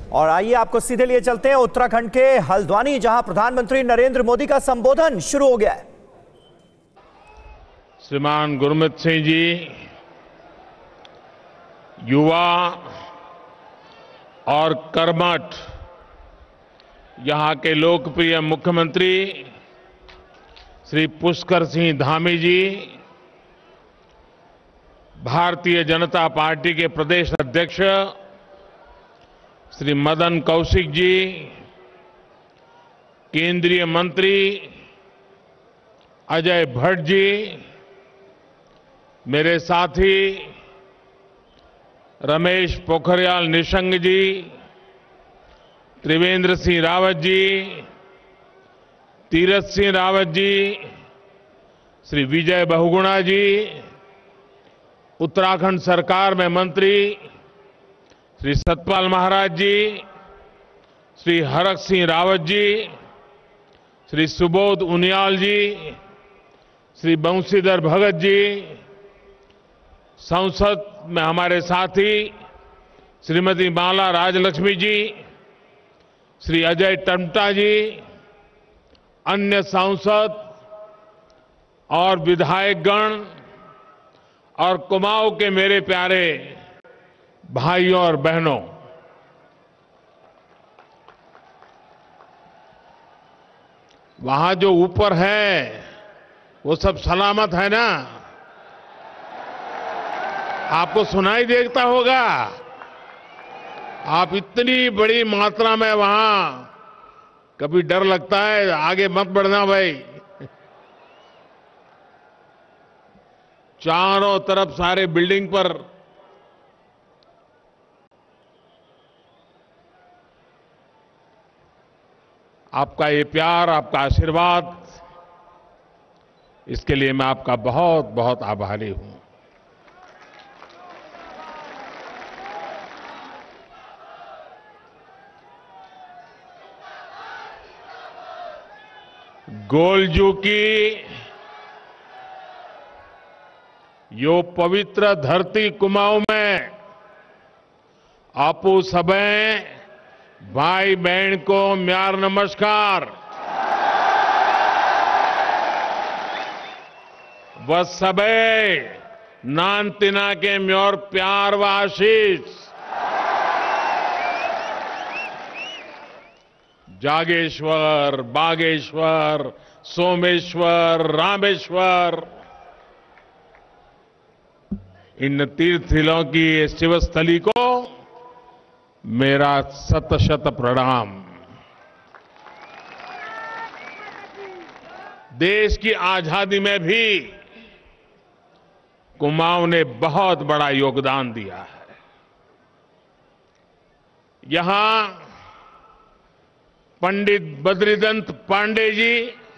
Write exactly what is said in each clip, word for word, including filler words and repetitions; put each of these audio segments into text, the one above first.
और आइए आपको सीधे लिए चलते हैं उत्तराखंड के हल्द्वानी, जहां प्रधानमंत्री नरेंद्र मोदी का संबोधन शुरू हो गया है। श्रीमान गुरमीत सिंह जी, युवा और कर्मठ यहां के लोकप्रिय मुख्यमंत्री श्री पुष्कर सिंह धामी जी, भारतीय जनता पार्टी के प्रदेश अध्यक्ष श्री मदन कौशिक जी, केंद्रीय मंत्री अजय भट्ट जी, मेरे साथी रमेश पोखरियाल निशंक जी, त्रिवेंद्र सिंह रावत जी, तीरथ सिंह रावत जी, श्री विजय बहुगुणा जी, उत्तराखंड सरकार में मंत्री श्री सतपाल महाराज जी, श्री हरक सिंह रावत जी, श्री सुबोध उनियाल जी, श्री बंशीधर भगत जी, संसद में हमारे साथी श्रीमती माला राजलक्ष्मी जी, श्री अजय टम्टा जी, अन्य सांसद और विधायकगण और कुमाऊं के मेरे प्यारे भाइयों और बहनों, वहां जो ऊपर है वो सब सलामत है ना? आपको सुनाई देता होगा। आप इतनी बड़ी मात्रा में वहां, कभी डर लगता है, आगे मत बढ़ना भाई। चारों तरफ सारे बिल्डिंग पर आपका ये प्यार, आपका आशीर्वाद, इसके लिए मैं आपका बहुत बहुत आभारी हूं। गोलजू की यो पवित्र धरती कुमाऊं में आपू सबे भाई बहन को म्यार नमस्कार। वह सबे नान तिना के म्योर प्यार व आशीष। जागेश्वर, बागेश्वर, सोमेश्वर, रामेश्वर, इन तीर्थस्थलों की शिवस्थली को मेरा शत शत प्रणाम। देश की आजादी में भी कुमाऊं ने बहुत बड़ा योगदान दिया है। यहां पंडित बद्रीदत्त पांडे जी,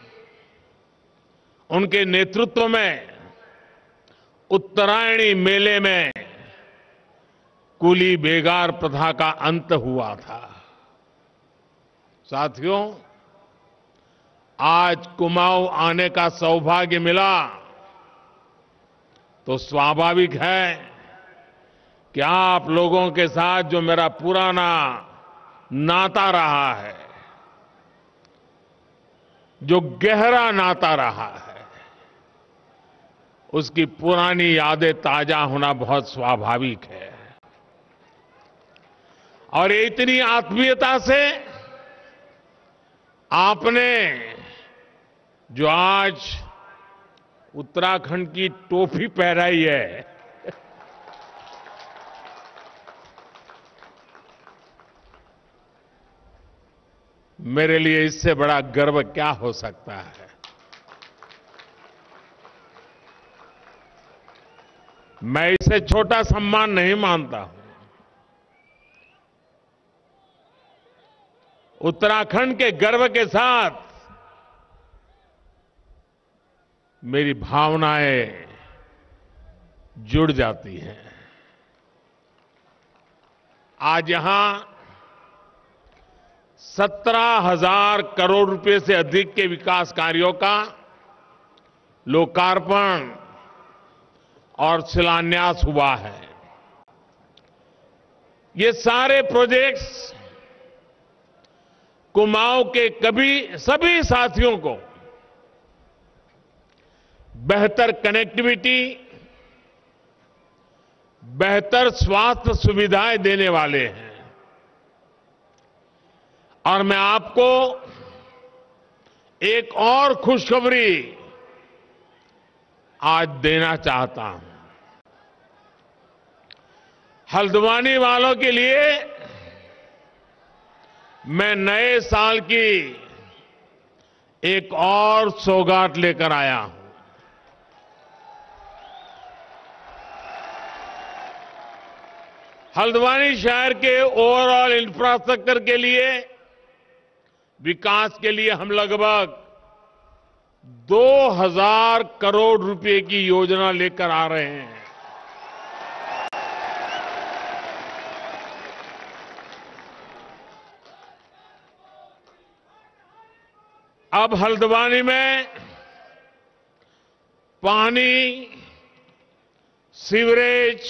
उनके नेतृत्व में उत्तरायणी मेले में कुली बेगार प्रथा का अंत हुआ था। साथियों, आज कुमाऊं आने का सौभाग्य मिला तो स्वाभाविक है कि आप लोगों के साथ जो मेरा पुराना नाता रहा है, जो गहरा नाता रहा है, उसकी पुरानी यादें ताजा होना बहुत स्वाभाविक है। और इतनी आत्मीयता से आपने जो आज उत्तराखंड की टोपी पहनाई है, मेरे लिए इससे बड़ा गर्व क्या हो सकता है। मैं इसे छोटा सम्मान नहीं मानता हूं। उत्तराखंड के गर्व के साथ मेरी भावनाएं जुड़ जाती हैं। आज यहां सत्रह हजार करोड़ रुपए से अधिक के विकास कार्यों का लोकार्पण और शिलान्यास हुआ है। ये सारे प्रोजेक्ट्स कुमाऊं के कभी सभी साथियों को बेहतर कनेक्टिविटी, बेहतर स्वास्थ्य सुविधाएं देने वाले हैं। और मैं आपको एक और खुशखबरी आज देना चाहता हूं। हल्द्वानी वालों के लिए मैं नए साल की एक और सौगात लेकर आया हूं। हल्द्वानी शहर के ओवरऑल इंफ्रास्ट्रक्चर के लिए, विकास के लिए हम लगभग दो हज़ार करोड़ रुपए की योजना लेकर आ रहे हैं। अब हल्द्वानी में पानी, सीवरेज,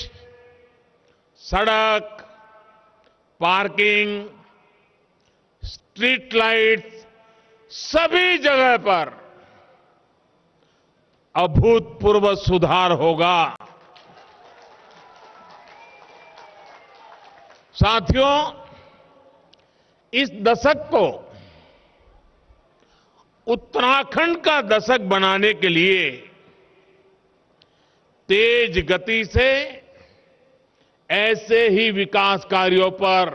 सड़क, पार्किंग, स्ट्रीट लाइट्स, सभी जगह पर अभूतपूर्व सुधार होगा। साथियों, इस दशक को उत्तराखंड का दशक बनाने के लिए तेज गति से ऐसे ही विकास कार्यों पर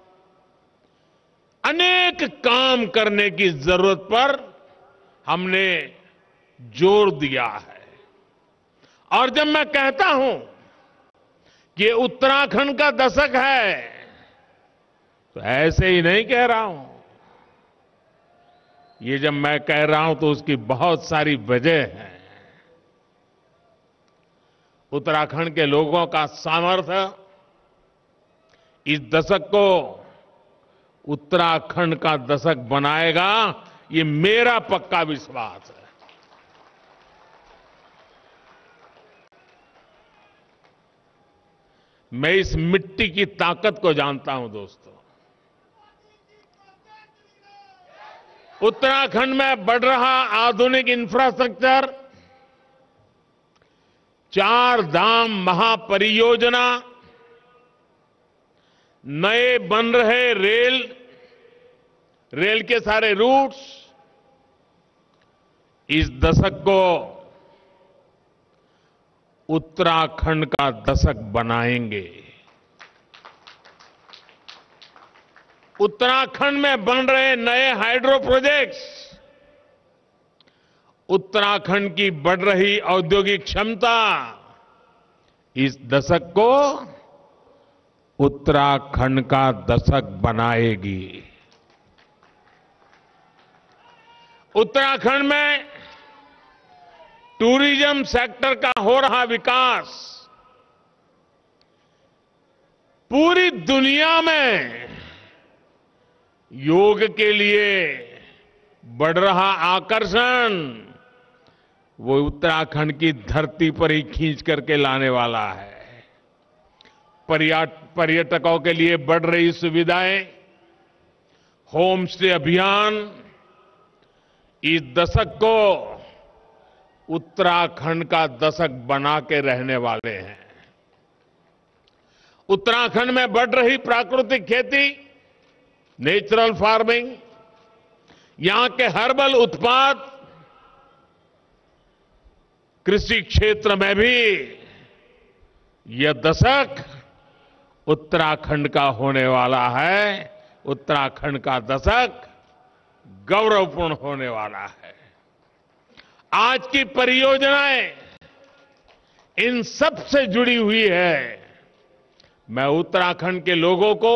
अनेक काम करने की जरूरत पर हमने जोर दिया है। और जब मैं कहता हूं कि ये उत्तराखंड का दशक है, तो ऐसे ही नहीं कह रहा हूं। ये जब मैं कह रहा हूं तो उसकी बहुत सारी वजह है। उत्तराखंड के लोगों का सामर्थ्य इस दशक को उत्तराखंड का दशक बनाएगा, ये मेरा पक्का विश्वास है। मैं इस मिट्टी की ताकत को जानता हूं दोस्तों। उत्तराखंड में बढ़ रहा आधुनिक इंफ्रास्ट्रक्चर, चार धाम महापरियोजना, नए बन रहे रेल रेल के सारे रूट्स इस दशक को उत्तराखंड का दशक बनाएंगे। उत्तराखंड में बन रहे नए हाइड्रो प्रोजेक्ट्स उत्तराखंड की बढ़ रही औद्योगिक क्षमता इस दशक को उत्तराखंड का दशक बनाएगी। उत्तराखंड में टूरिज्म सेक्टर का हो रहा विकास पूरी दुनिया में योग के लिए बढ़ रहा आकर्षण वो उत्तराखंड की धरती पर ही खींच करके लाने वाला है। पर्यटकों के लिए बढ़ रही सुविधाएं, होम स्टे अभियान इस दशक को उत्तराखंड का दशक बना के रहने वाले हैं। उत्तराखंड में बढ़ रही प्राकृतिक खेती, नेचुरल फार्मिंग, यहां के हर्बल उत्पाद, कृषि क्षेत्र में भी यह दशक उत्तराखंड का होने वाला है। उत्तराखंड का दशक गौरवपूर्ण होने वाला है। आज की परियोजनाएं इन सब से जुड़ी हुई है। मैं उत्तराखंड के लोगों को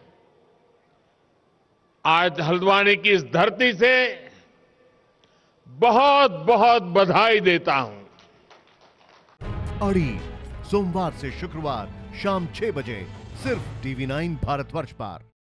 आज हल्द्वानी की इस धरती से बहुत बहुत बधाई देता हूं। अड़ी सोमवार से शुक्रवार शाम छह बजे सिर्फ टीवी नाइन भारतवर्ष पर।